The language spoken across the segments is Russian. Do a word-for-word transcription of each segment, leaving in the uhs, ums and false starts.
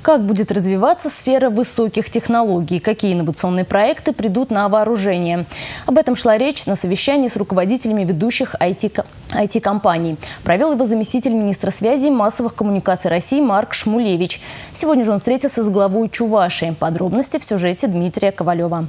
Как будет развиваться сфера высоких технологий? Какие инновационные проекты придут на вооружение? Об этом шла речь на совещании с руководителями ведущих ай ти-компаний. Провел его заместитель министра связи и массовых коммуникаций России Марк Шмулевич. Сегодня же он встретился с главой Чувашии. Подробности в сюжете Дмитрия Ковалева.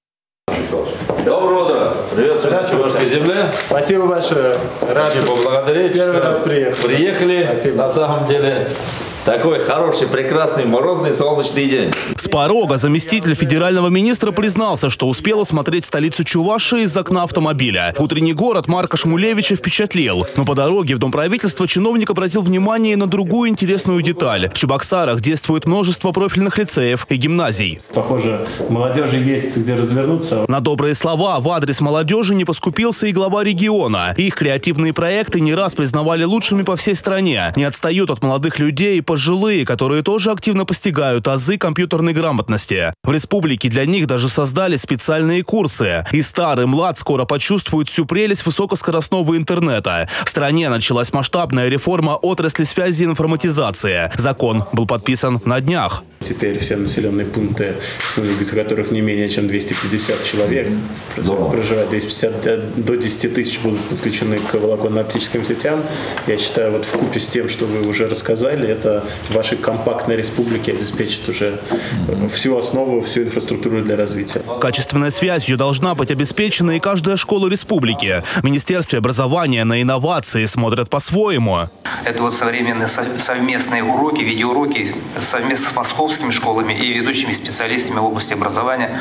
Доброе утро! Приветствую на Чувашской земле. Спасибо большое. Рад поблагодарить. Первый раз приехали. Приехали. Спасибо. На самом деле такой хороший, прекрасный, морозный, солнечный день. С порога заместитель федерального министра признался, что успел осмотреть столицу Чувашии из окна автомобиля. Утренний город Марка Шмулевича впечатлил. Но по дороге в Дом правительства чиновник обратил внимание на другую интересную деталь. В Чебоксарах действует множество профильных лицеев и гимназий. Похоже, молодежи есть где развернуться. На добрые слова в адрес молодежи не поскупился и глава региона. Их креативные проекты не раз признавали лучшими по всей стране. Не отстают от молодых людей и пожилые, которые тоже активно постигают азы компьютерной грамотности. В республике для них даже создали специальные курсы. И старый, млад скоро почувствуют всю прелесть высокоскоростного интернета. В стране началась масштабная реформа отрасли связи и информатизации. Закон был подписан на днях. Теперь все населенные пункты, в которых не менее чем двести пятьдесят человек, проживает двести пятьдесят до десяти тысяч, будут подключены к волоконно-оптическим сетям. Я считаю, вот вкупе с тем, что вы уже рассказали, это вашей компактной республике обеспечит уже всю основу, всю инфраструктуру для развития. Качественной связью должна быть обеспечена и каждая школа республики. В Министерстве образования на инновации смотрят по-своему. Это вот современные совместные уроки, видеоуроки совместно с московскими школами и ведущими специалистами в области образования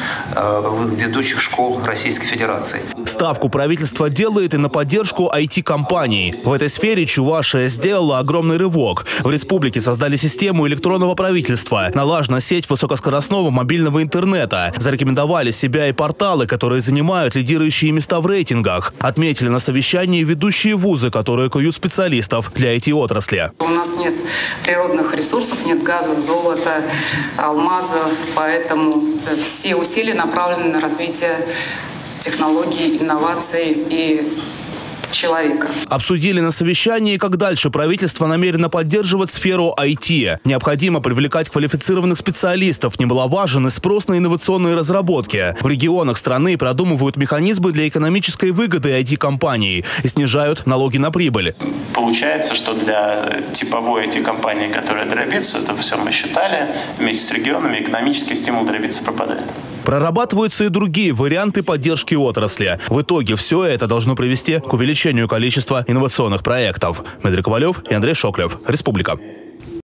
ведущих школ Российской Федерации. Ставку правительство делает и на поддержку ай ти-компаний. В этой сфере Чувашия сделала огромный рывок. В республике создали систему электронного правительства, налажена сеть высокоскоростного мобильного интернета. Зарекомендовали себя и порталы, которые занимают лидирующие места в рейтингах. Отметили на совещании ведущие вузы, которые куют специалистов для ай ти-отрасли. У нас нет природных ресурсов, нет газа, золота, алмазов, поэтому все усилия направлены на развитие технологий, инноваций и человека. Обсудили на совещании, как дальше правительство намерено поддерживать сферу ай ти. Необходимо привлекать квалифицированных специалистов, немаловажен и спрос на инновационные разработки. В регионах страны продумывают механизмы для экономической выгоды ай ти-компаний и снижают налоги на прибыль. Получается, что для типовой ай ти-компании, которая дробится, это все мы считали, вместе с регионами экономический стимул дробиться пропадает. Прорабатываются и другие варианты поддержки отрасли. В итоге все это должно привести к увеличению количества инновационных проектов. Дмитрий Ковалев и Андрей Шоклев. Республика.